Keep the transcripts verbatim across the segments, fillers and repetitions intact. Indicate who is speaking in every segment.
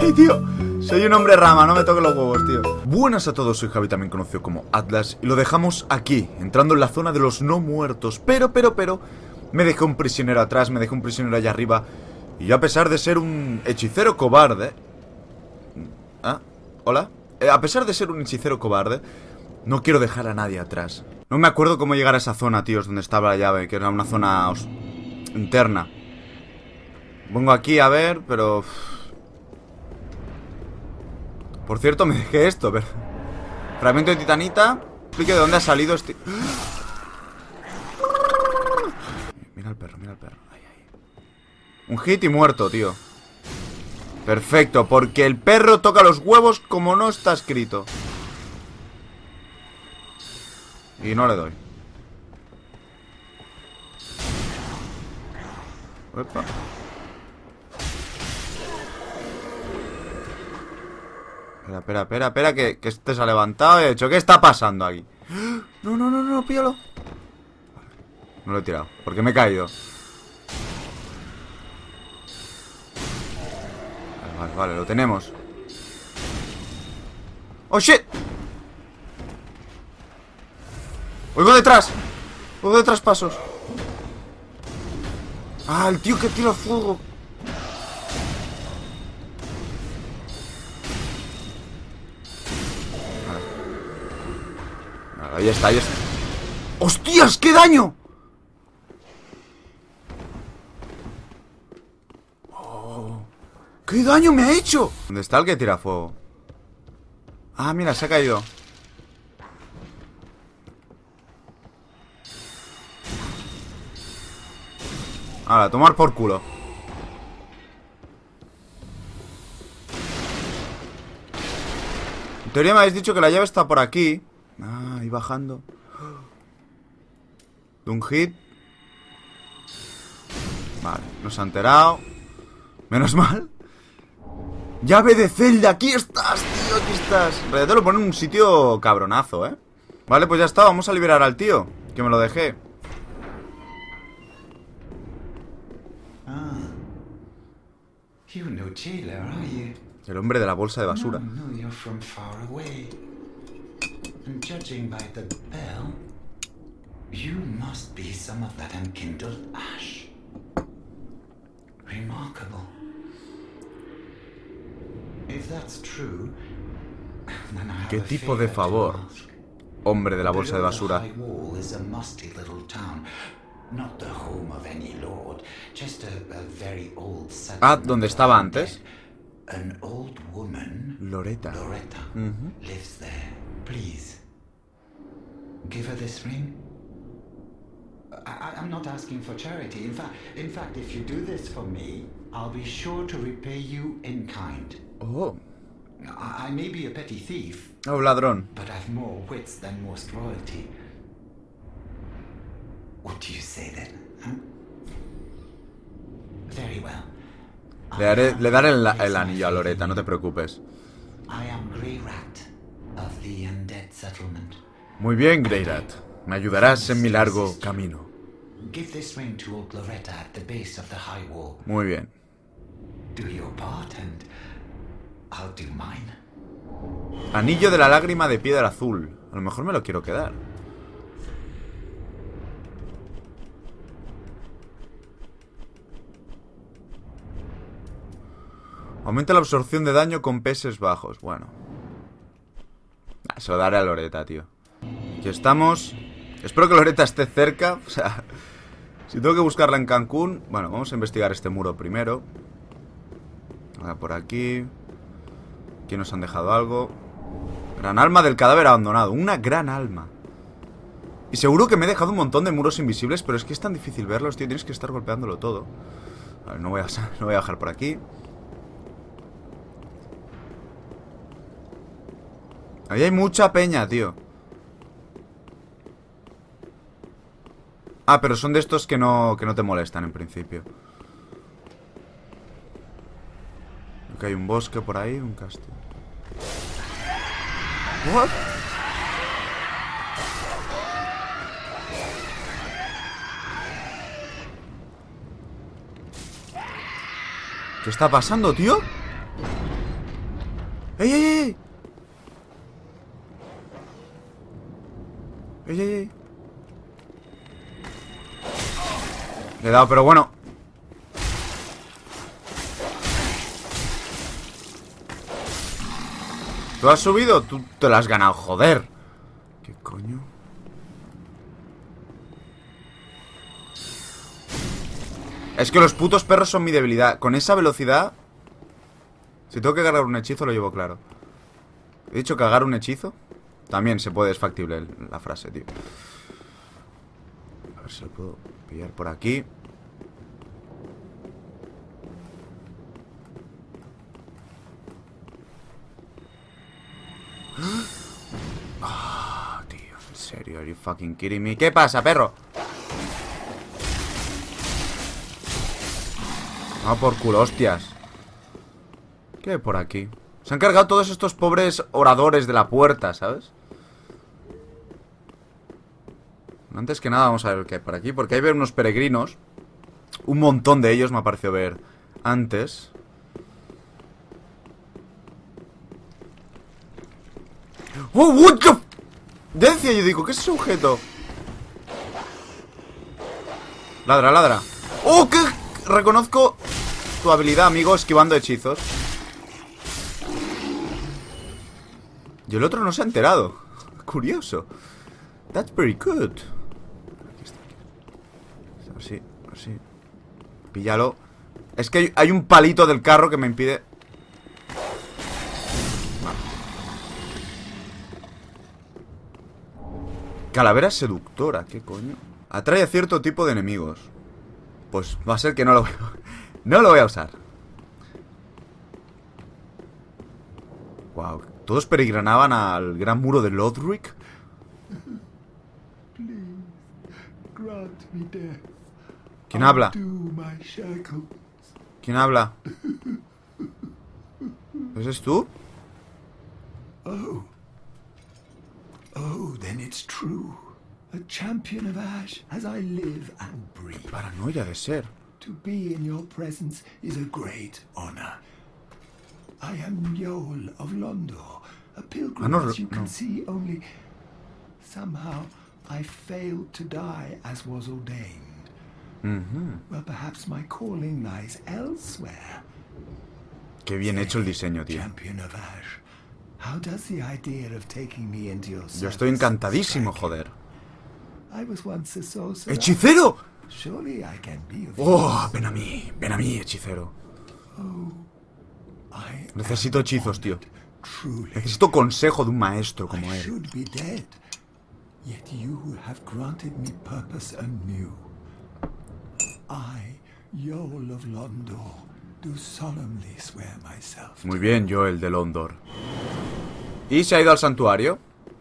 Speaker 1: Ay, tío, soy un hombre rama, no me toques los huevos, tío. Buenas a todos, soy Javi, también conocido como Atlas. Y lo dejamos aquí, entrando en la zona de los no muertos. Pero, pero, pero me dejé un prisionero atrás, me dejé un prisionero allá arriba. Y yo, a pesar de ser un hechicero cobarde... ¿Ah? ¿Hola? Eh, a pesar de ser un hechicero cobarde, no quiero dejar a nadie atrás. No me acuerdo cómo llegar a esa zona, tíos, donde estaba la llave, que era una zona interna. Pongo aquí a ver, pero... Por cierto, me dejé esto, pero... Fragmento de titanita. Explique de dónde ha salido este... Mira el perro, mira el perro. Ay, ay. Un hit y muerto, tío. Perfecto, porque el perro toca los huevos como no está escrito. Y no le doy. Opa. Espera, espera, espera, espera, que, que este se ha levantado y he hecho. ¿Qué está pasando aquí? No, no, no, no, píllalo. No lo he tirado, porque me he caído. Vale, vale, vale, lo tenemos. ¡Oh, shit! Oigo detrás. Oigo detrás pasos. Ah, el tío que tira fuego. Vale. Ahí está, ahí está. ¡Hostias! ¡Qué daño! Oh, ¡qué daño me ha hecho! ¿Dónde está el que tira fuego? Ah, mira, se ha caído. Ahora, a tomar por culo. En teoría me habéis dicho que la llave está por aquí. Ah, ahí bajando. De un hit. Vale, nos ha enterado. Menos mal. Llave de Zelda, aquí estás, tío, aquí estás. En realidad te lo pone en un sitio cabronazo, ¿eh? Vale, pues ya está, vamos a liberar al tío, que me lo dejé.
Speaker 2: You know Jailer, are you?
Speaker 1: El hombre de la bolsa de basura.
Speaker 2: No, no, you're from far away. And judging by the bell, you must be some of that enkindled ash. Remarkable. If that's true, then I have
Speaker 1: ¿Qué
Speaker 2: a
Speaker 1: tipo de
Speaker 2: favor
Speaker 1: favor,
Speaker 2: to ask.
Speaker 1: hombre de la bolsa de
Speaker 2: Below the
Speaker 1: basura?
Speaker 2: high wall is a musty little town. Not the home of any lord, just a, a very old settlement.
Speaker 1: Ah, ¿dónde estaba antes?
Speaker 2: An old woman,
Speaker 1: Loretta.
Speaker 2: Loretta,
Speaker 1: Uh-huh.
Speaker 2: lives there. Please, give her this ring. I, I'm not asking for charity. In fact, in fact, if you do this for me, I'll be sure to repay you in kind.
Speaker 1: Oh.
Speaker 2: I, I may be a petty thief.
Speaker 1: Oh, ladrón.
Speaker 2: But I've more wits than most royalty. What do you say then? Huh? Very well.
Speaker 1: Le daré, le daré el, el anillo a Loretta, no te preocupes.
Speaker 2: I am Greyrat of the Undead Settlement.
Speaker 1: Muy bien, Greyrat. Me ayudarás en mi largo camino.
Speaker 2: Give this ring to old Loretta at the base of the high wall.
Speaker 1: Muy bien.
Speaker 2: Do your part and I'll do mine.
Speaker 1: Anillo de la lágrima de piedra azul. A lo mejor me lo quiero quedar. Aumenta la absorción de daño con peces bajos. Bueno. Ah, se lo daré a Loretta, tío. Aquí estamos. Espero que Loretta esté cerca. O sea, si tengo que buscarla en Cancún. Bueno, vamos a investigar este muro primero. Ahora por aquí. Aquí nos han dejado algo. Gran alma del cadáver abandonado. Una gran alma. Y seguro que me he dejado un montón de muros invisibles, pero es que es tan difícil verlos, tío. Tienes que estar golpeándolo todo. A ver, no voy a, no voy a bajar por aquí. Ahí hay mucha peña, tío. Ah, pero son de estos que no, que no te molestan en principio. Creo que hay un bosque por ahí, un castillo. ¿What? ¿Qué está pasando, tío? ¡Ey, ey, ey! ¡Ey, ey, ey! Le he dado, pero bueno. ¿Tú has subido? Tú te lo has ganado, joder. ¿Qué coño? Es que los putos perros son mi debilidad. Con esa velocidad, si tengo que cargar un hechizo, lo llevo claro. He dicho cargar un hechizo. También se puede, es factible la frase, tío. A ver si lo puedo pillar por aquí. Ah, oh, tío, en serio, are you fucking kidding me? ¿Qué pasa, perro? No, por culo, hostias. ¿Qué hay por aquí? Se han cargado todos estos pobres oradores de la puerta, ¿sabes? Antes que nada vamos a ver qué hay por aquí, porque hay ver unos peregrinos. Un montón de ellos me ha parecido ver antes. ¡Oh, what the f... Decía, yo digo, ¿qué es ese objeto? Ladra, ladra. ¡Oh, qué! Reconozco tu habilidad, amigo, esquivando hechizos. Y el otro no se ha enterado. Curioso. That's very good. Aquí está, aquí. Así, así. Píllalo. Es que hay, hay un palito del carro que me impide... Vale. Calavera seductora, ¿qué coño? Atrae a cierto tipo de enemigos. Pues va a ser que no lo voy a... No lo voy a usar. Wow. Todos peregrinaban al gran muro de Lothric. ¿Quién habla? ¿Quién habla? ¿Ese es tú?
Speaker 3: Oh. Oh, then it's true. A champion of Ash, as I live and breathe.
Speaker 1: Qué paranoia de ser.
Speaker 3: To be in your presence is a great honor. I am Yoel of Londor, a pilgrim,
Speaker 1: ah, no,
Speaker 3: as you can
Speaker 1: no.
Speaker 3: see, only somehow I failed to die as was ordained.
Speaker 1: Mm-hmm.
Speaker 3: Well, perhaps my calling lies elsewhere.
Speaker 1: Qué bien hecho el diseño, tío.
Speaker 3: Champion of Ash, how does the idea of taking me into your
Speaker 1: Yo estoy encantadísimo, joder.
Speaker 3: I was once a sorcerer.
Speaker 1: ¡Hechicero!
Speaker 3: Surely I can be of
Speaker 1: ¡Oh!
Speaker 3: use.
Speaker 1: Ven a mí, ven a mí, hechicero.
Speaker 3: Oh, I
Speaker 1: Necesito
Speaker 3: am
Speaker 1: hechizos, tío.
Speaker 3: truly.
Speaker 1: Necesito consejo de un maestro como
Speaker 3: I
Speaker 1: él.
Speaker 3: should be dead, yet you have granted me purpose anew. I, Yoel of Londor, do solemnly swear myself.
Speaker 1: Muy bien, yo el de Londor. Y se ha ido al santuario.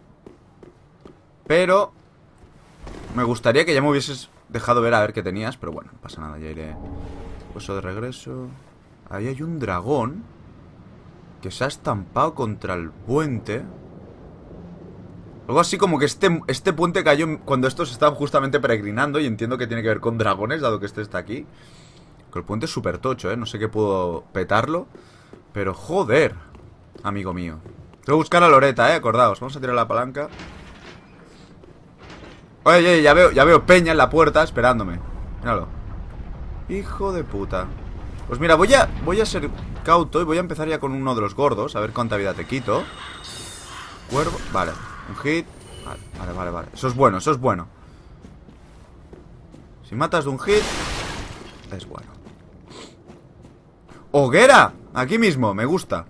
Speaker 1: Pero me gustaría que ya me hubieses dejado ver a ver qué tenías. Pero bueno, no pasa nada, ya iré. Hueso de regreso. Ahí hay un dragón que se ha estampado contra el puente. Algo así como que este, este puente cayó cuando estos estaban justamente peregrinando. Y entiendo que tiene que ver con dragones, dado que este está aquí. Que el puente es súper tocho, ¿eh? No sé qué puedo petarlo. Pero joder, amigo mío. Tengo que buscar a Loretta, ¿eh? Acordaos, vamos a tirar la palanca. Oye, oye, ya veo, ya veo Peña en la puerta esperándome. Míralo. Hijo de puta. Pues mira, voy a, voy a ser cauto y voy a empezar ya con uno de los gordos. A ver cuánta vida te quito. Cuervo, vale, un hit. Vale, vale, vale, vale. Eso es bueno, eso es bueno. Si matas de un hit, es bueno. ¡Hoguera! Aquí mismo, me gusta.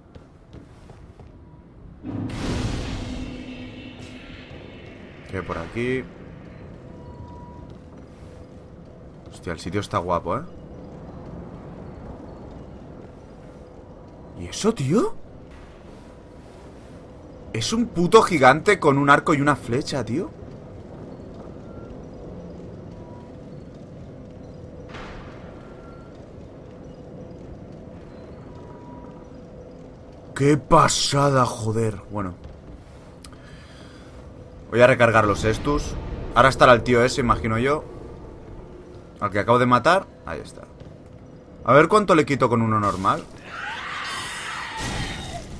Speaker 1: ¿Qué hay por aquí? Hostia, el sitio está guapo, ¿eh? ¿Y eso, tío? Es un puto gigante con un arco y una flecha, tío. ¡Qué pasada, joder! Bueno, voy a recargar los estus. Ahora estará el tío ese, imagino yo. Al que acabo de matar. Ahí está. A ver cuánto le quito con uno normal.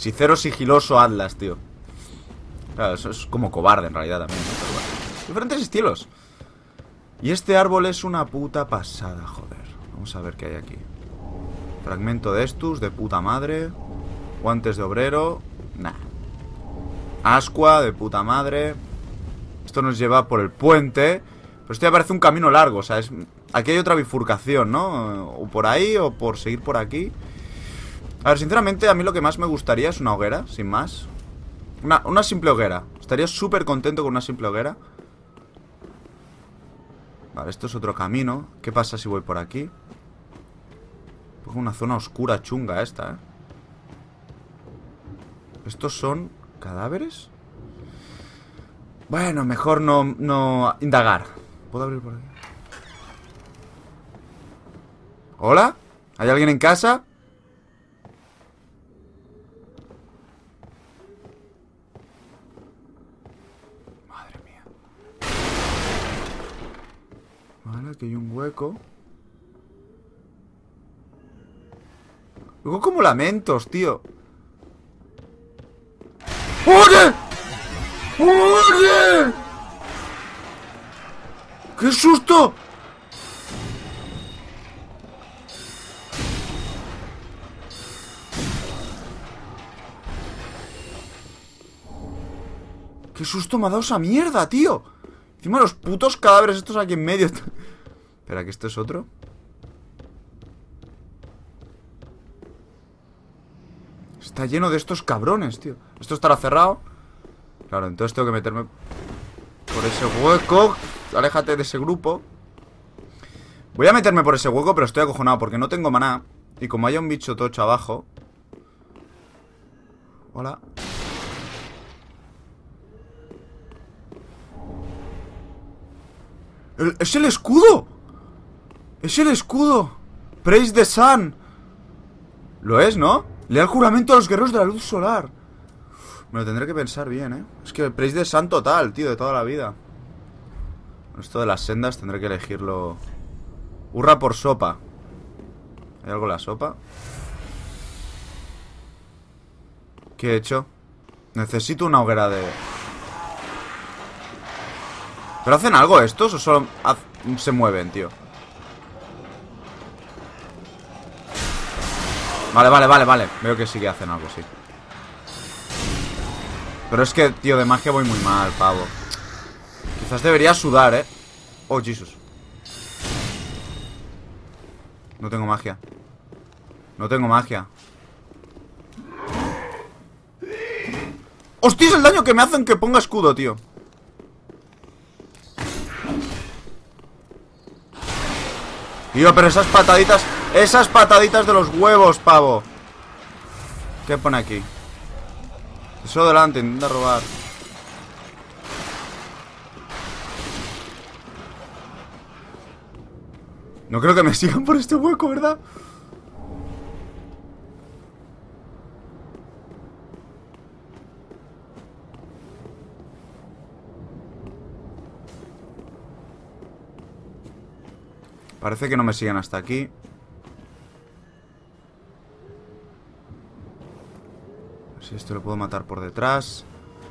Speaker 1: Hechicero sigiloso Atlas, tío. Claro, eso es como cobarde en realidad también, ¿no? Pero bueno. Diferentes estilos. Y este árbol es una puta pasada, joder. Vamos a ver qué hay aquí. Fragmento de estus, de puta madre. Guantes de obrero. Nah. Ascua, de puta madre. Esto nos lleva por el puente. Pero esto ya parece un camino largo. O sea, es... aquí hay otra bifurcación, ¿no? O por ahí, o por seguir por aquí. A ver, sinceramente, a mí lo que más me gustaría es una hoguera, sin más. Una, una simple hoguera. Estaría súper contento con una simple hoguera. Vale, esto es otro camino. ¿Qué pasa si voy por aquí? Pues una zona oscura chunga esta, ¿eh? ¿Estos son cadáveres? Bueno, mejor no, no indagar. ¿Puedo abrir por aquí? ¿Hola? ¿Hay alguien en casa? Madre mía. Vale, aquí hay un hueco. Luego como lamentos, tío. ¡Oye! ¡Oye! ¡Qué susto! ¡Qué susto me ha dado esa mierda, tío! Encima los putos cadáveres estos aquí en medio. Espera, que esto es otro. Está lleno de estos cabrones, tío. Esto estará cerrado. Claro, entonces tengo que meterme por ese hueco. Aléjate de ese grupo. Voy a meterme por ese hueco, pero estoy acojonado porque no tengo maná. Y como haya un bicho tocho abajo. Hola. El, ¡Es el escudo! ¡Es el escudo! Praise the Sun. Lo es, ¿no? Leal juramento a los guerreros de la luz solar. Me lo tendré que pensar bien, ¿eh? Es que Praise the Sun total, tío, de toda la vida. Esto de las sendas tendré que elegirlo. Hurra por sopa. ¿Hay algo en la sopa? ¿Qué he hecho? Necesito una hoguera de... ¿Pero hacen algo estos o solo se mueven, tío? Vale, vale, vale, vale. Veo que sí que hacen algo, sí. Pero es que, tío, de magia voy muy mal, pavo. Quizás debería sudar, ¿eh? Oh, Jesus. No tengo magia. No tengo magia. ¡Hostia, es el daño que me hacen que ponga escudo, tío! Tío, pero esas pataditas... Esas pataditas de los huevos, pavo. ¿Qué pone aquí? Eso delante, intenta robar. No creo que me sigan por este hueco, ¿verdad? Parece que no me siguen hasta aquí. A ver si esto lo puedo matar por detrás.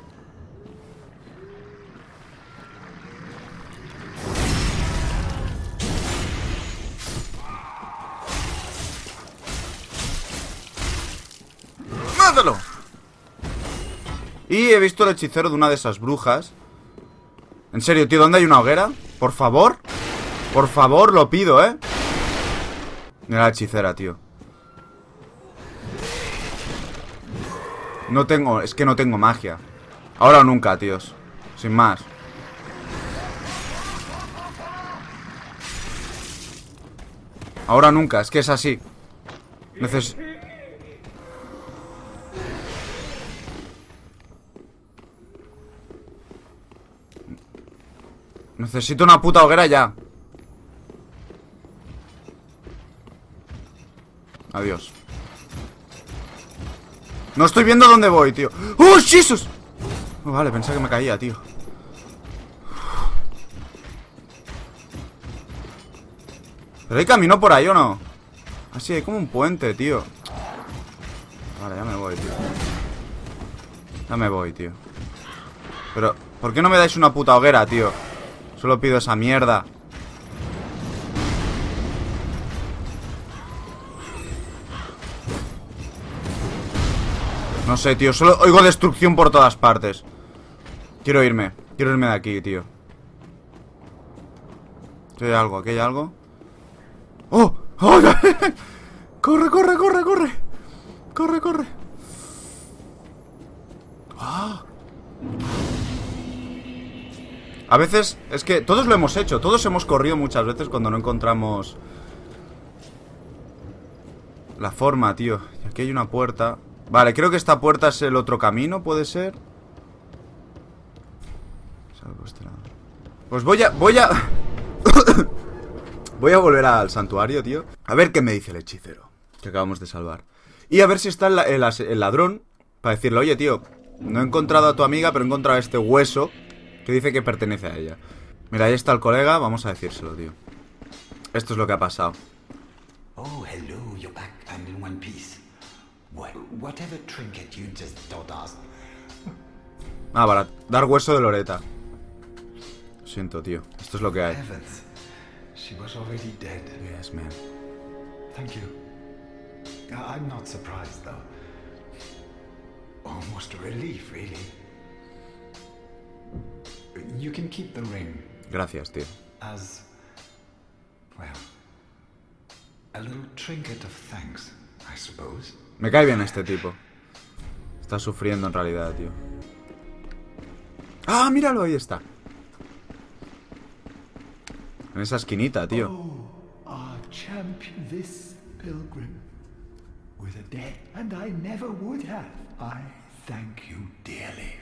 Speaker 1: ¡Mátalo! Y he visto el hechicero de una de esas brujas. En serio, tío, ¿dónde hay una hoguera? Por favor. Por favor, lo pido, ¿eh? Mira la hechicera, tío. No tengo... Es que no tengo magia. Ahora o nunca, tíos. Sin más. Ahora o nunca, es que es así. Neces... Necesito una puta hoguera ya. Adiós. No estoy viendo dónde voy, tío. ¡Oh, Jesus! Oh, vale, pensaba que me caía, tío. ¿Pero hay camino por ahí o no? Ah, sí, hay como un puente, tío. Vale, ya me voy, tío. Ya me voy, tío. Pero, ¿por qué no me dais una puta hoguera, tío? Solo pido esa mierda. No sé, tío, solo oigo destrucción por todas partes. Quiero irme, quiero irme de aquí, tío. Aquí hay algo, aquí hay algo. ¡Oh! ¡Oh! ¡Corre, corre, corre, corre! ¡Corre, corre! ¡Ah! A veces, es que todos lo hemos hecho. Todos hemos corrido muchas veces cuando no encontramos la forma, tío. Y aquí hay una puerta. Vale, creo que esta puerta es el otro camino, ¿puede ser? Pues voy a... Voy a... voy a volver al santuario, tío. A ver qué me dice el hechicero que acabamos de salvar. Y a ver si está el, el, el ladrón para decirle, oye, tío, no he encontrado a tu amiga, pero he encontrado este hueso que dice que pertenece a ella. Mira, ahí está el colega, vamos a decírselo, tío. Esto es lo que ha pasado.
Speaker 2: Oh, hello, you're back and in one piece. What, whatever trinket you just told us.
Speaker 1: Ah, para dar hueso de Loretta. Lo siento, tío. Esto es lo que hay.
Speaker 2: Heavens, she was already dead.
Speaker 1: Yes, man.
Speaker 2: Thank you. I- I'm not surprised, though. Almost a relief, really. You can keep the ring
Speaker 1: Gracias, tío.
Speaker 2: as, well, a little trinket of thanks, I suppose.
Speaker 1: Me cae bien este tipo. Está sufriendo en realidad, tío. ¡Ah, míralo! Ahí está. En esa esquinita, tío.
Speaker 3: Oh, our champion, this pilgrim, with a debt, and I never would have. I thank you dearly.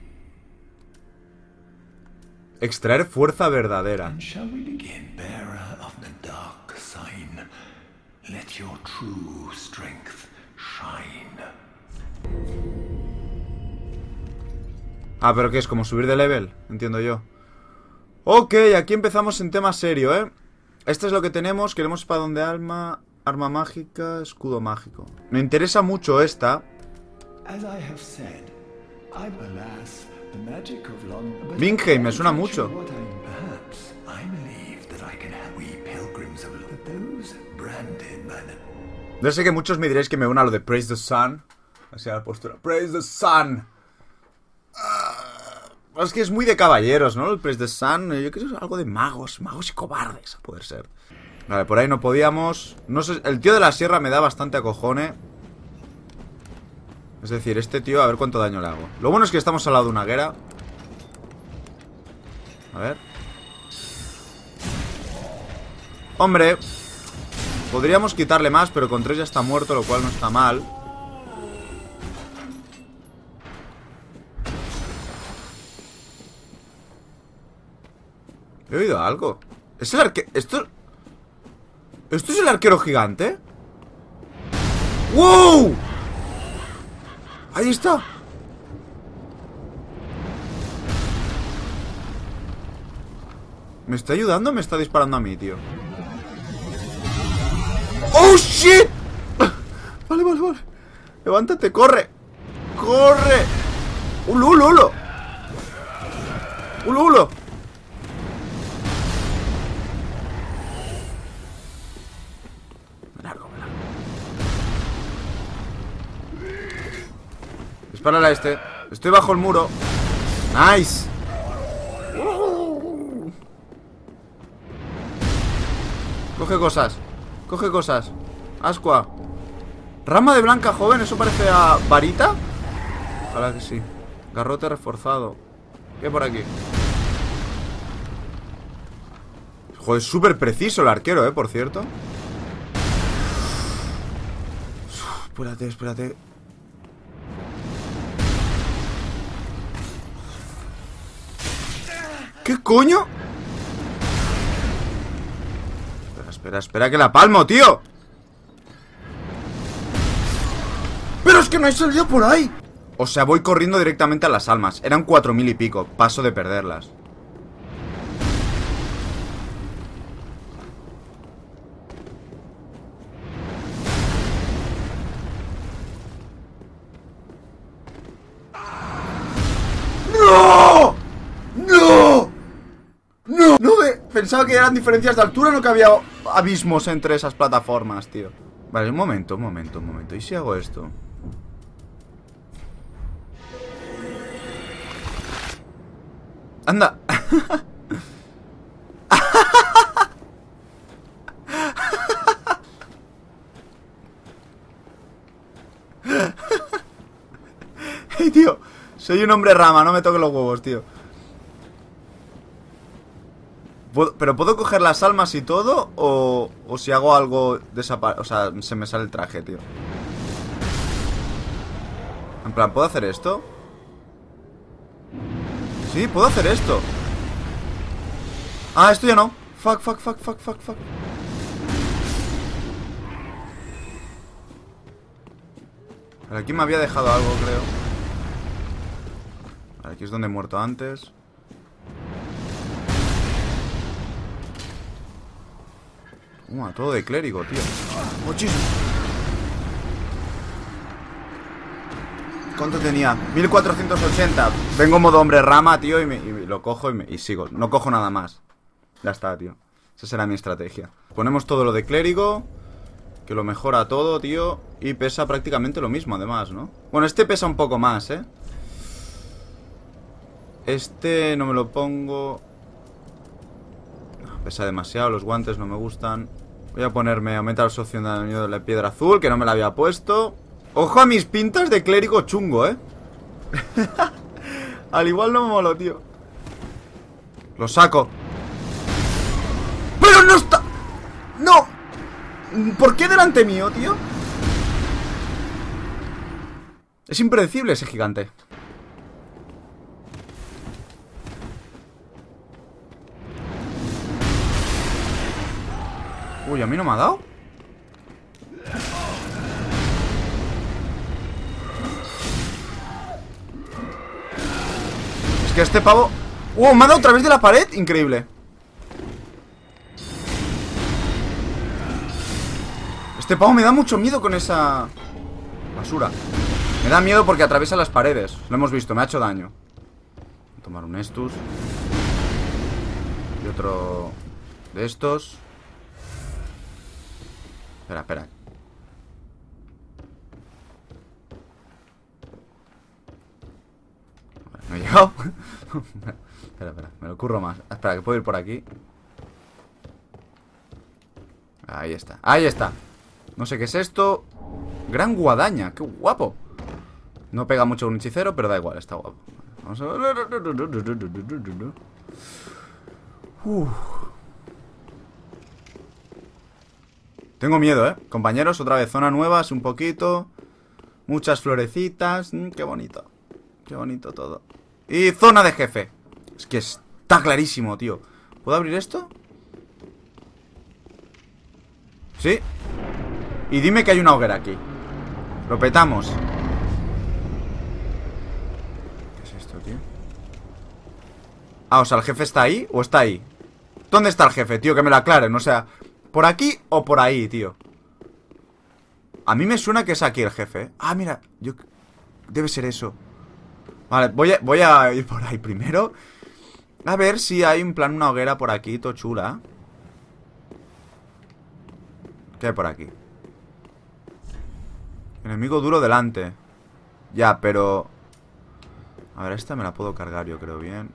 Speaker 1: Extraer fuerza verdadera.
Speaker 3: And shall we begin, bearer of the dark sign? Let your true strength shine.
Speaker 1: Ah, pero ¿qué es? ¿Como subir de level? Entiendo yo. Ok, aquí empezamos en tema serio, ¿eh? Esto es lo que tenemos. Queremos espadón de alma, arma mágica, escudo mágico. Me interesa mucho esta.
Speaker 3: As I have said, I'm alas the magic of London.
Speaker 1: Vingheim, me suena mucho.
Speaker 3: Perhaps I believe that I can have we pilgrims of London, those branded by the
Speaker 1: Yo sé que muchos me diréis que me una lo de Praise the Sun. Así a la postura. Praise the Sun. Uh, es que es muy de caballeros, ¿no? El Praise the Sun. Yo creo que es algo de magos. Magos y cobardes, a poder ser. Vale, por ahí no podíamos. No sé, el tío de la sierra me da bastante acojone. Es decir, este tío, a ver cuánto daño le hago. Lo bueno es que estamos al lado de una hoguera. A ver. Hombre, podríamos quitarle más, pero con tres ya está muerto, lo cual no está mal. He oído algo. ¿Es el arquero? ¿Esto? ¿Esto es el arquero gigante? ¡Wow! Ahí está. ¿Me está ayudando o me está disparando a mí, tío? ¡Oh, shit! Vale, vale, vale. Levántate, corre. ¡Corre! ¡Ulo, ulo, ulo! ¡Ulo, ulo! Me largo, me largo. Dispárale a este. Estoy bajo el muro. ¡Nice! Coge cosas. Coge cosas. Ascua. Rama de blanca joven. ¿Eso parece a varita? Ojalá que sí. Garrote reforzado. ¿Qué hay por aquí? Joder, es súper preciso el arquero, eh, por cierto. Uf, espérate, espérate. ¿Qué coño? Espera, espera, espera que la palmo, tío. ¡Pero es que no hay salida por ahí! O sea, voy corriendo directamente a las almas. Eran cuatro mil y pico. Paso de perderlas. pensaba que eran diferencias de altura, no que había abismos entre esas plataformas, tío. Vale, un momento, un momento, un momento. ¿Y si hago esto? ¡Anda! ¡Hey, tío! Soy un hombre rama, no me toques los huevos, tío. ¿Puedo, ¿Pero puedo coger las almas y todo? ¿O, o si hago algo desaparece? O sea, se me sale el traje, tío. En plan, ¿puedo hacer esto? Sí, puedo hacer esto. Ah, esto ya no. Fuck, fuck, fuck, fuck, fuck, fuck. Vale, aquí me había dejado algo, creo. Vale, aquí es donde he muerto antes. Uh, todo de clérigo, tío. Muchísimo. ¿Cuánto tenía? mil cuatrocientos ochenta. Vengo en modo hombre rama, tío, y, me, y lo cojo y, me, y sigo. No cojo nada más. Ya está, tío. Esa será mi estrategia. Ponemos todo lo de clérigo, que lo mejora todo, tío. Y pesa prácticamente lo mismo, además, ¿no? Bueno, este pesa un poco más, ¿eh? Este no me lo pongo. Pesa demasiado, los guantes no me gustan. Voy a ponerme, aumenta la absorción de daño de la piedra azul, que no me la había puesto. Ojo a mis pintas de clérigo chungo, ¿eh? Al igual no me molo, tío. Lo saco. ¡Pero no está! ¡No! ¿Por qué delante mío, tío? Es impredecible ese gigante. Uy, ¿a mí no me ha dado? Es que este pavo... ¡Uh! ¿Me ha dado otra vez de la pared? Increíble. Este pavo me da mucho miedo con esa... basura. Me da miedo porque atraviesa las paredes. Lo hemos visto, me ha hecho daño. Voy a tomar un Estus. Y otro... de estos. Espera, espera. Vale, no he llegado. Espera, espera, me lo curro más. Espera, que puedo ir por aquí. Ahí está, ahí está. No sé qué es esto. Gran guadaña, qué guapo. No pega mucho un hechicero, pero da igual, está guapo. Vamos a ver. Uf. Tengo miedo, ¿eh? Compañeros, otra vez zona nueva, es un poquito. Muchas florecitas. Mm, qué bonito. Qué bonito todo. Y zona de jefe. Es que está clarísimo, tío. ¿Puedo abrir esto? ¿Sí? Y dime que hay una hoguera aquí. Lo petamos. ¿Qué es esto, tío? Ah, o sea, ¿el jefe está ahí o está ahí? ¿Dónde está el jefe, tío? Que me lo aclaren, o sea... ¿por aquí o por ahí, tío? A mí me suena que es aquí el jefe, ¿eh? Ah, mira, yo... debe ser eso. Vale, voy a, voy a ir por ahí primero. A ver si hay en plan una hoguera por aquí, todo chula. ¿Qué hay por aquí? Enemigo duro delante. Ya, pero... a ver, esta me la puedo cargar, yo creo, bien.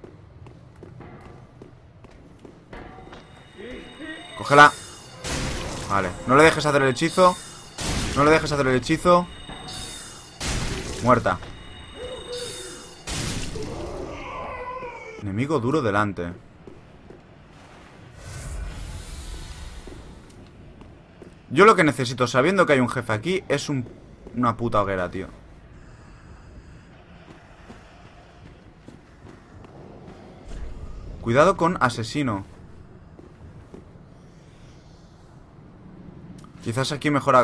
Speaker 1: Cógela. Vale, no le dejes hacer el hechizo. No le dejes hacer el hechizo. Muerta. Enemigo duro delante. Yo lo que necesito, sabiendo que hay un jefe aquí, es un, una puta hoguera, tío. Cuidado con asesino. Quizás aquí mejora.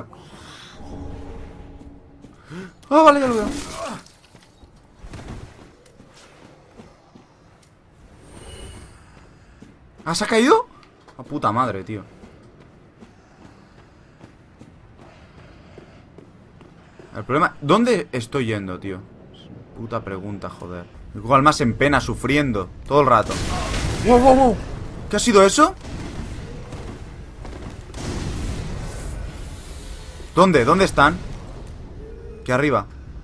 Speaker 1: Ah, vale, ya lo veo. ¿Ah, se ha caído? A puta madre, tío. El problema... ¿dónde estoy yendo, tío? Puta pregunta, joder. Igual más en pena, sufriendo todo el rato. ¡Wow, wow, wow! ¿Qué ha sido eso? ¿Dónde? ¿Dónde están? Aquí arriba.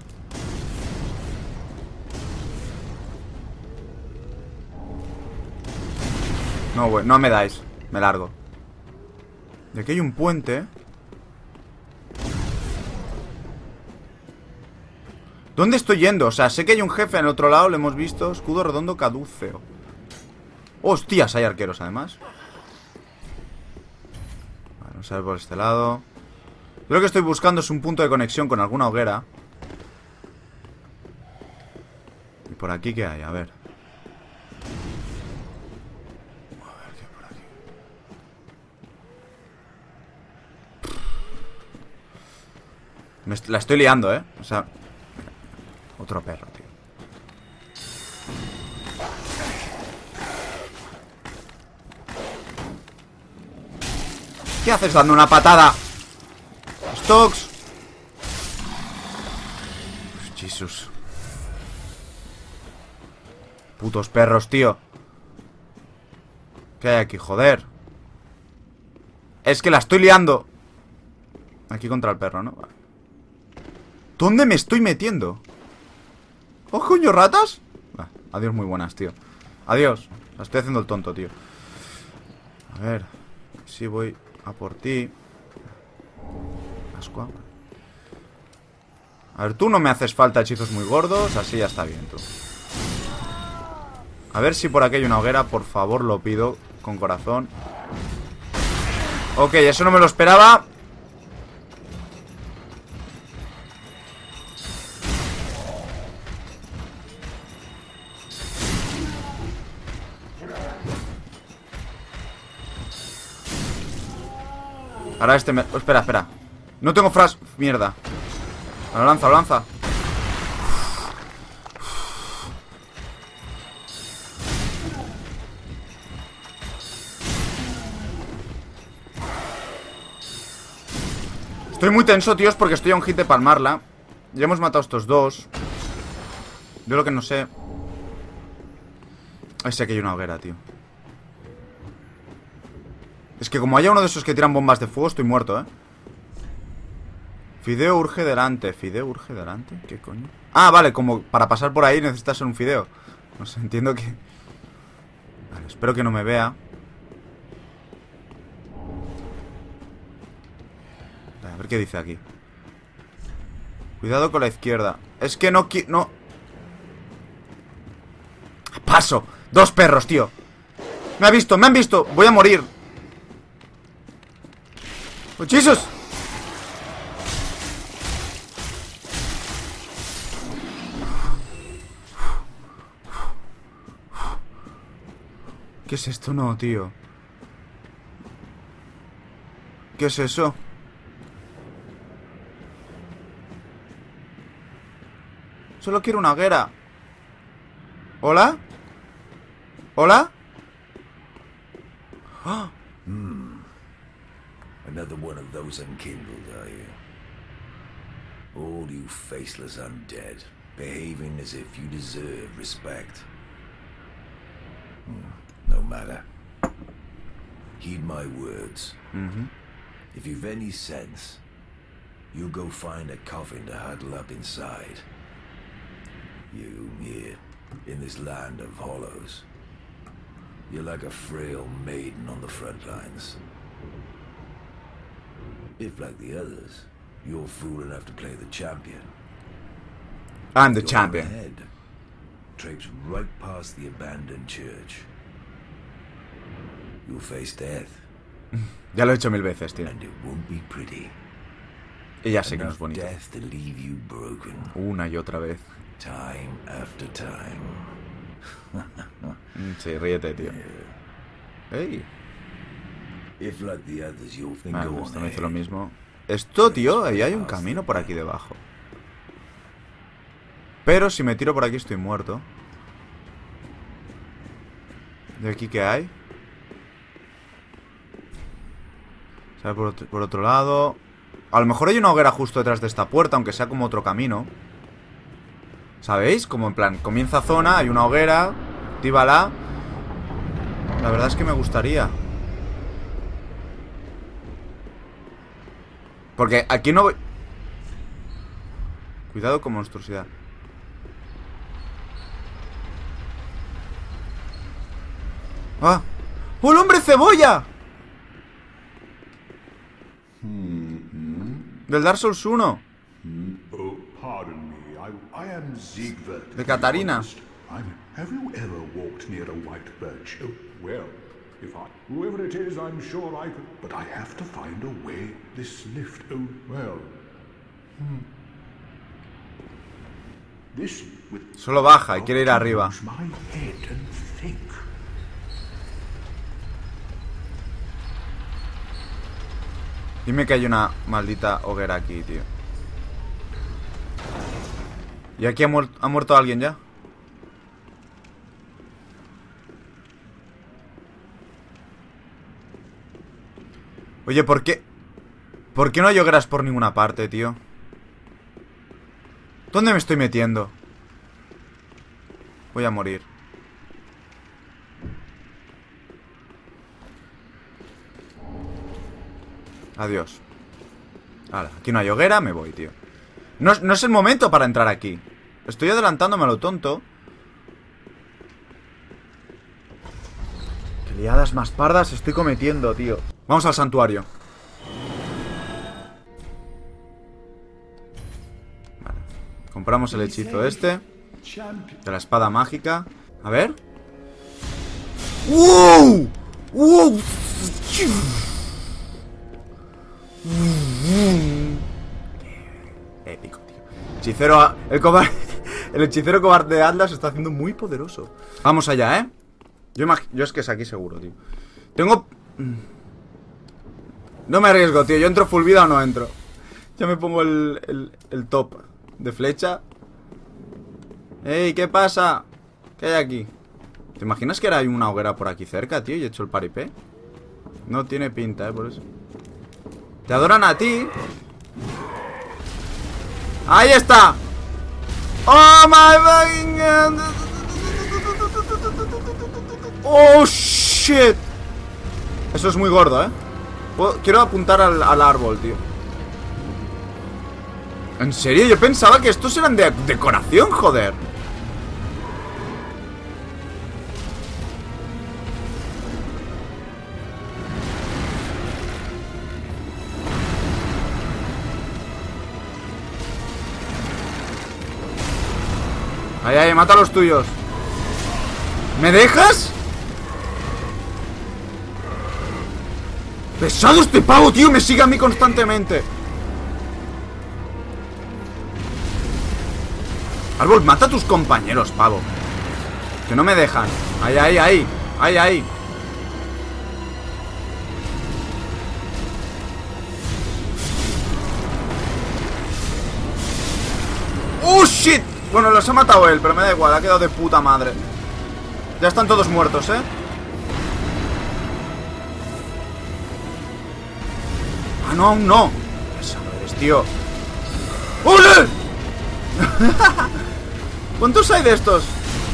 Speaker 1: No, güey, no me dais. Me largo. Y aquí hay un puente. ¿Dónde estoy yendo? O sea, sé que hay un jefe en el otro lado, lo hemos visto. Escudo redondo caduceo. Hostias, hay arqueros además. Vale, vamos a ver por este lado. Yo lo que estoy buscando es un punto de conexión con alguna hoguera. ¿Y por aquí qué hay? A ver. A ver qué hay por aquí. Me est- la estoy liando, ¿eh? O sea... Otro perro, tío. ¿Qué haces dando una patada? Stocks. Jesús. Putos perros, tío. ¿Qué hay aquí? Joder. Es que la estoy liando. Aquí contra el perro, ¿no? ¿Dónde me estoy metiendo? ¡Oh, coño, ratas! Ah, adiós, muy buenas, tío. Adiós. La estoy haciendo el tonto, tío. A ver. Si voy a por ti. Ascua. A ver, tú no me haces falta hechizos muy gordos. Así ya está bien, tú. A ver si por aquí hay una hoguera. Por favor, lo pido con corazón. Ok, eso no me lo esperaba. Ahora este me... Oh, espera, espera. No tengo flash. Mierda. Lo lanza, lo lanza. Estoy muy tenso, tíos, porque estoy a un hit de palmarla. Ya hemos matado a estos dos. Yo lo que no sé... Ay, sé que hay una hoguera, tío. Es que como haya uno de esos que tiran bombas de fuego, estoy muerto, ¿eh? Fideo urge delante. ¿Fideo urge delante? ¿Qué coño? Ah, vale, como para pasar por ahí necesitas un fideo. No sé, entiendo que... Vale, espero que no me vea. Vale, a ver qué dice aquí. Cuidado con la izquierda. Es que no qui... no... ¡Paso! Dos perros, tío. Me ha visto, me han visto. Voy a morir. ¡Oh, Jesus! ¿Qué es esto? No, tío. ¿Qué es eso? Solo quiero una hoguera. ¿Hola? ¿Hola? ¡Ah!
Speaker 4: Hmm. Another one of those unkindled, are you? All you faceless undead, behaving as if you deserve respect. Hmm. No matter. Heed my words.
Speaker 1: Mm-hmm.
Speaker 4: If you've any sense, you go find a coffin to huddle up inside. You, here, in this land of hollows. You're like a frail maiden on the front lines. If, like the others, you're fool enough to play the champion.
Speaker 1: I'm the
Speaker 4: go
Speaker 1: champion.
Speaker 4: Ahead, traipse right past the abandoned church. You'll face death.
Speaker 1: Ya lo he hecho mil veces, tío.
Speaker 4: And it won't be pretty.
Speaker 1: Y ya sé que no es
Speaker 4: Enough
Speaker 1: bonito.
Speaker 4: death to leave you broken.
Speaker 1: Una y otra vez.
Speaker 4: Time after time.
Speaker 1: Mm, sí, ríete, tío. ¡Ey!
Speaker 4: If like the others, you'll think
Speaker 1: Vale,
Speaker 4: go
Speaker 1: esto
Speaker 4: on
Speaker 1: me hizo lo
Speaker 4: ahead.
Speaker 1: mismo. Esto, tío, ahí hay un camino por aquí debajo. Pero si me tiro por aquí estoy muerto. ¿De aquí qué hay? ¿Sabe por otro, por otro lado? A lo mejor hay una hoguera justo detrás de esta puerta, aunque sea como otro camino. ¿Sabéis? Como en plan, comienza zona, hay una hoguera, actívala. La verdad es que me gustaría. Porque aquí no voy... Cuidado con monstruosidad. ¡Ah! ¡Oh, el hombre cebolla! Del Dark Souls uno.
Speaker 5: Oh, pardon me. I, I am Siegward.
Speaker 1: De Catarina.
Speaker 5: I'm, have you ever walked near a white birch? Oh, well, if I, whoever it is, I'm sure I could. But I have to find a way. This lift. Oh, well. Hmm. This with.
Speaker 1: Solo baja y quiere ir arriba.
Speaker 5: Use my head and think.
Speaker 1: Dime que hay una maldita hoguera aquí, tío. ¿Y aquí ha, muer ha muerto alguien ya? Oye, ¿por qué? ¿Por qué no hay hogueras por ninguna parte, tío? ¿Dónde me estoy metiendo? Voy a morir. Adiós. Vale, aquí no hay hoguera, me voy, tío. No, no es el momento para entrar aquí. Estoy adelantándome a lo tonto. Qué liadas más pardas estoy cometiendo, tío. Vamos al santuario. Vale. Compramos el hechizo este de la espada mágica. A ver. ¡Wow! ¡Wow! Épico, tío. Hechicero... El, cobar... el hechicero cobarde de Atlas se está haciendo muy poderoso. Vamos allá, ¿eh? Yo, imag... Yo es que es aquí seguro, tío. Tengo... No me arriesgo, tío. ¿Yo entro full vida o no entro? Ya me pongo el, el, el top de flecha. ¡Ey! ¿Qué pasa? ¿Qué hay aquí? ¿Te imaginas que era una hoguera por aquí cerca, tío? Y he hecho el paripé. No tiene pinta, ¿eh? Por eso. Te adoran a ti. ¡Ahí está! ¡Oh, my fucking God! ¡Oh, shit! Eso es muy gordo, ¿eh? Puedo... Quiero apuntar al, al árbol, tío. ¿En serio? Yo pensaba que estos eran de decoración, joder. Ay, ay, mata a los tuyos. ¿Me dejas? Pesado este pavo, tío. Me sigue a mí constantemente. Árbol, mata a tus compañeros, pavo. Que no me dejan. Ay, ay, ay. Ay, ay. ¡Oh, shit! Bueno, los ha matado él, pero me da igual, ha quedado de puta madre. Ya están todos muertos, ¿eh? Ah, no, aún no. Esa no eres, tío. ¡Ole! ¿Cuántos hay de estos?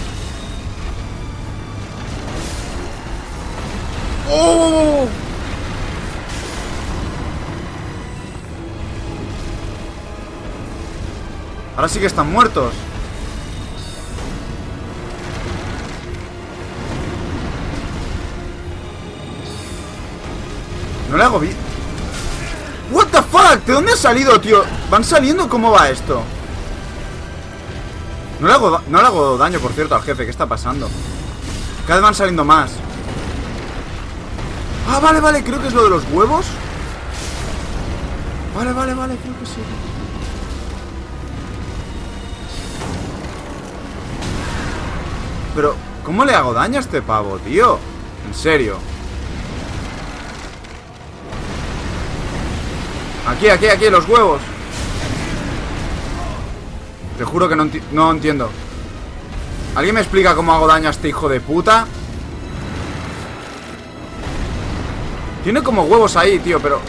Speaker 1: ¡Oh! Ahora sí que están muertos. No le hago bien. What the fuck, ¿de dónde ha salido, tío? ¿Van saliendo? ¿Cómo va esto? No le hago, no le hago daño, por cierto, al jefe. ¿Qué está pasando? Cada vez van saliendo más. Ah, vale, vale, creo que es lo de los huevos. Vale, vale, vale, creo que sí. Pero, ¿cómo le hago daño a este pavo, tío? En serio. Aquí, aquí, aquí, los huevos. Te juro que no, enti no entiendo. ¿Alguien me explica cómo hago daño a este hijo de puta? Tiene como huevos ahí, tío, pero...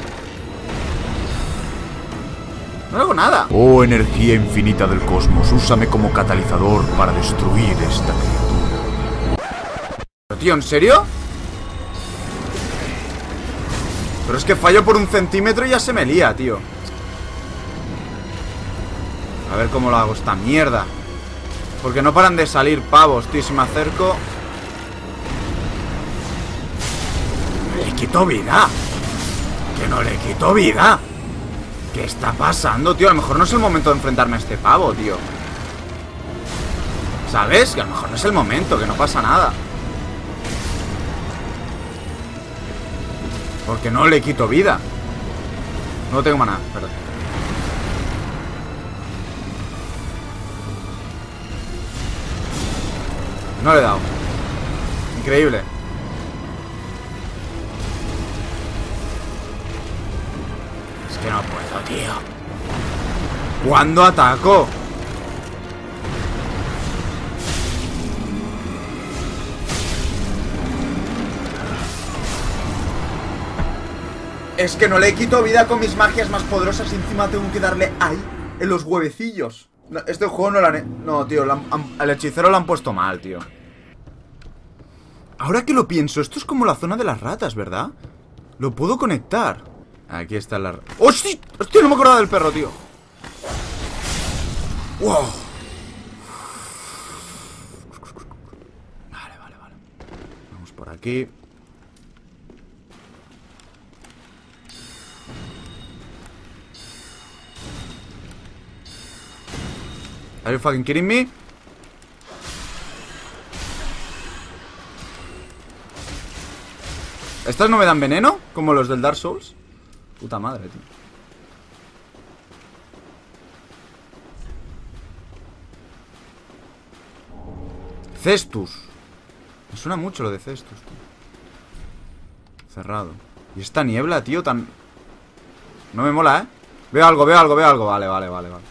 Speaker 1: no hago nada.
Speaker 6: Oh, energía infinita del cosmos, úsame como catalizador para destruir esta criatura.
Speaker 1: Pero, tío, ¿en serio? Pero es que fallo por un centímetro y ya se me lía, tío. A ver cómo lo hago esta mierda. Porque no paran de salir pavos, tío. Si me acerco... Le quito vida. Que no le quito vida. ¿Qué está pasando, tío? A lo mejor no es el momento de enfrentarme a este pavo, tío. ¿Sabes? Que a lo mejor no es el momento, que no pasa nada. Porque no le quito vida. No tengo maná, perdón. No le he dado. Increíble. Es que no puedo, tío. ¿Cuándo ataco? Es que no le quito vida con mis magias más poderosas y encima tengo que darle ahí, en los huevecillos. No, este juego no lo han... No, tío, lo han, han, al hechicero lo han puesto mal, tío. Ahora que lo pienso, esto es como la zona de las ratas, ¿verdad? Lo puedo conectar. Aquí está la... ¡Hostia! ¡Hostia! No me acordaba del perro, tío. ¡Wow! Vale, vale, vale. Vamos por aquí. Are you fucking kidding me? ¿Estas no me dan veneno? Como los del Dark Souls. Puta madre, tío. Cestus. Me suena mucho lo de Cestus, tío. Cerrado. Y esta niebla, tío, tan... No me mola, ¿eh? Veo algo, veo algo, veo algo. Vale, vale, vale, vale.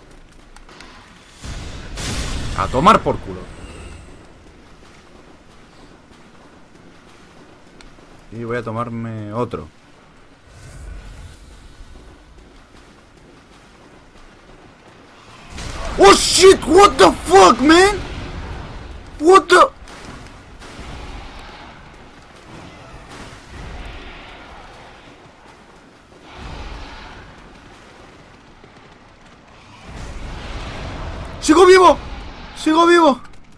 Speaker 1: A tomar por culo. Y voy a tomarme otro. Oh shit, what the fuck, man? What the... ¡Sigo vivo! ¡Sigo vivo!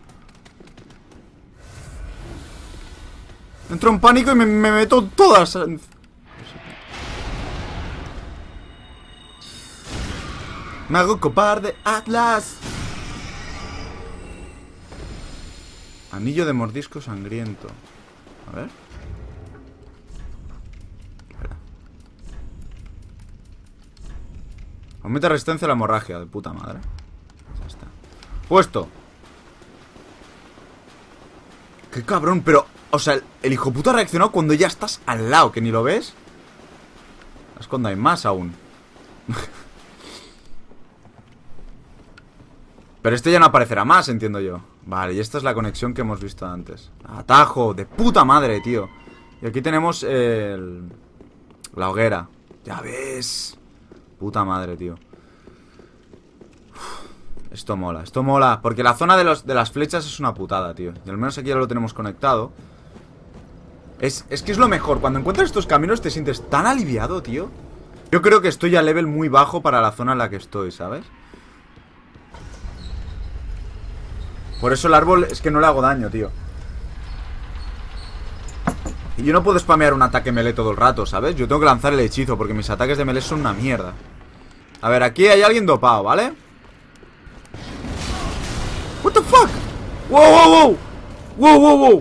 Speaker 1: Entro en pánico y me, me meto todas. Me hago copar de Atlas. Anillo de mordisco sangriento. A ver. Espera. Aumenta resistencia a la hemorragia, de puta madre. Ya está. Puesto. Qué cabrón, pero... O sea, el, el hijo puta ha reaccionado cuando ya estás al lado, que ni lo ves. Es cuando hay más aún. Pero este ya no aparecerá más, entiendo yo. Vale, y esta es la conexión que hemos visto antes. Atajo, de puta madre, tío. Y aquí tenemos el... la hoguera. Ya ves. Puta madre, tío. Uf, esto mola, esto mola. Porque la zona de, los, de las flechas es una putada, tío. Y al menos aquí ya lo tenemos conectado. Es, es que es lo mejor. Cuando encuentras estos caminos te sientes tan aliviado, tío. Yo creo que estoy a level muy bajo para la zona en la que estoy, ¿sabes? Por eso el árbol es que no le hago daño, tío. Y yo no puedo spamear un ataque melee todo el rato, ¿sabes? Yo tengo que lanzar el hechizo porque mis ataques de melee son una mierda. A ver, aquí hay alguien dopado, ¿vale? What the fuck? Wow, wow, wow. Wow, wow, wow.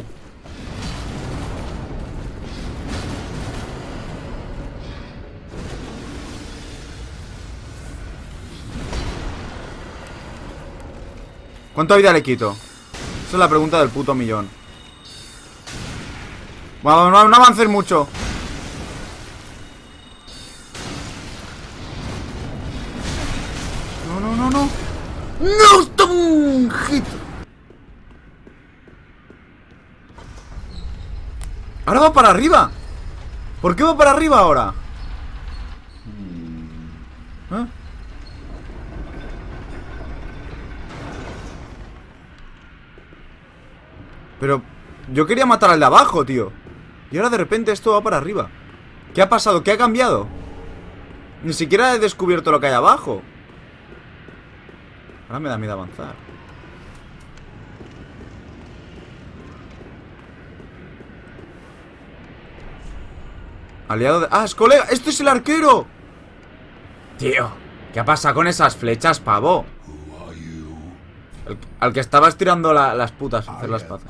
Speaker 1: ¿Cuánta vida le quito? Esa es la pregunta del puto millón. Bueno, no, no avances mucho. No, no, no, no. ¡No! ¡Está un hit! Ahora va para arriba. ¿Por qué va para arriba ahora? ¿Eh? Pero yo quería matar al de abajo, tío. Y ahora de repente esto va para arriba. ¿Qué ha pasado? ¿Qué ha cambiado? Ni siquiera he descubierto lo que hay abajo. Ahora me da miedo avanzar. Aliado de... ¡Ah, es colega! ¡Este es el arquero! Tío, ¿qué pasa con esas flechas, pavo? El, al que estabas tirando la, las putas, hacer las patas.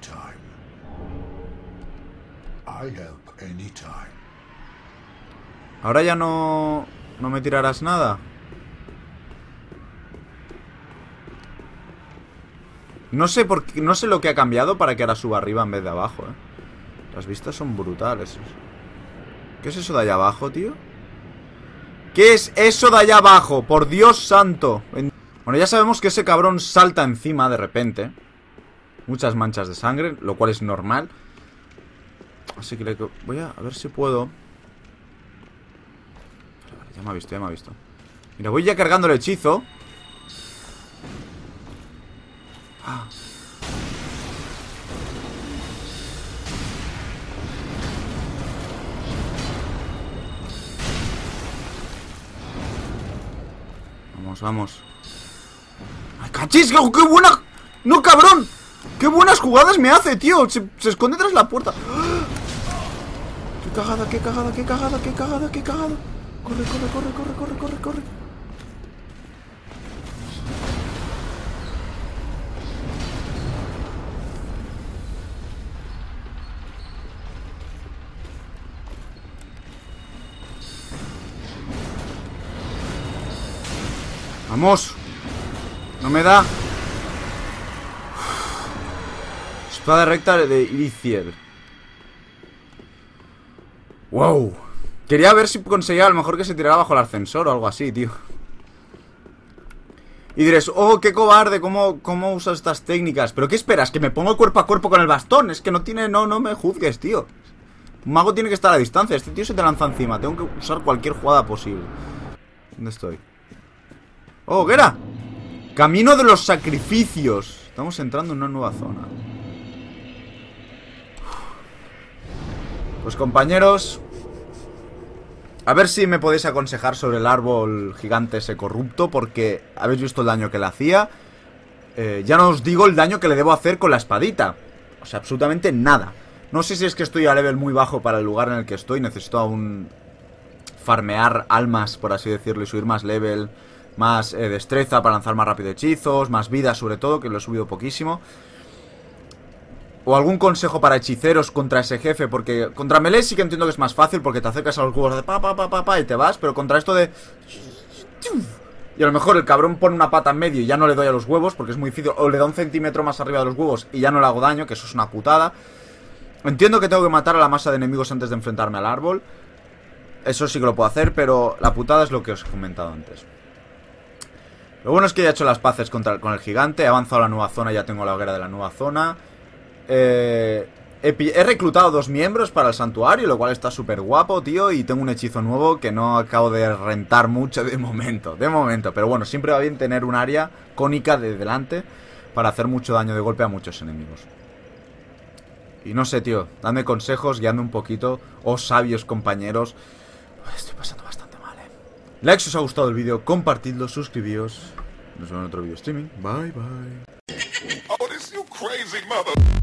Speaker 1: Ahora ya no... ¿No me tirarás nada? No sé por qué, no sé lo que ha cambiado para que ahora suba arriba en vez de abajo, eh. Las vistas son brutales. ¿Qué es eso de allá abajo, tío? ¿Qué es eso de allá abajo? Por Dios santo. Bueno, ya sabemos que ese cabrón salta encima de repente. Muchas manchas de sangre, lo cual es normal. Así que le... voy a, a ver si puedo. Vale, vale, ya me ha visto, ya me ha visto. Mira, voy ya cargando el hechizo. Ah. Vamos, vamos. ¡Ay, cachis! ¡Qué buena! ¡No, cabrón! ¡Qué buenas jugadas me hace, tío! Se, se esconde tras la puerta. ¡Ah! ¡Qué cagada, qué cagada, qué cagada, qué cagada, qué cagada! ¡Corre, corre, corre, corre, corre, corre, corre! ¡Vamos! No me da. Espada recta de Iliciel. ¡Wow! Quería ver si conseguía a lo mejor que se tirara bajo el ascensor o algo así, tío. Y diréis, oh, qué cobarde, ¿cómo, cómo usas estas técnicas? ¿Pero qué esperas? ¿Que me pongo cuerpo a cuerpo con el bastón? Es que no tiene, no, no me juzgues, tío. Un mago tiene que estar a distancia. Este tío se te lanza encima. Tengo que usar cualquier jugada posible. ¿Dónde estoy? Oh, ¿qué era? Camino de los sacrificios. Estamos entrando en una nueva zona. Pues compañeros, a ver si me podéis aconsejar sobre el árbol gigante ese corrupto, porque habéis visto el daño que le hacía. eh, Ya no os digo el daño que le debo hacer con la espadita. O sea, absolutamente nada. No sé si es que estoy a level muy bajo para el lugar en el que estoy. Necesito aún farmear almas, por así decirlo, y subir más level, más eh, destreza para lanzar más rápido hechizos, más vida sobre todo, que lo he subido poquísimo. O algún consejo para hechiceros contra ese jefe, porque contra melee sí que entiendo que es más fácil, porque te acercas a los huevos de pa pa pa pa pa y te vas, pero contra esto de... Y a lo mejor el cabrón pone una pata en medio y ya no le doy a los huevos, porque es muy difícil, o le da un centímetro más arriba de los huevos y ya no le hago daño, que eso es una putada. Entiendo que tengo que matar a la masa de enemigos antes de enfrentarme al árbol. Eso sí que lo puedo hacer, pero la putada es lo que os he comentado antes. Lo bueno es que ya he hecho las paces contra, con el gigante. He avanzado a la nueva zona, ya tengo la hoguera de la nueva zona. eh, he, he reclutado dos miembros para el santuario, lo cual está súper guapo, tío. Y tengo un hechizo nuevo que no acabo de rentar mucho de momento. De momento, pero bueno, siempre va bien tener un área cónica de delante para hacer mucho daño de golpe a muchos enemigos. Y no sé, tío, dadme consejos, guiadme un poquito. Oh, sabios compañeros. Estoy pasando bastante mal, eh. Like si os ha gustado el vídeo, compartidlo, suscribíos. Nos vemos en otro vídeo streaming. Bye, bye.
Speaker 7: Oh, this you crazy mother.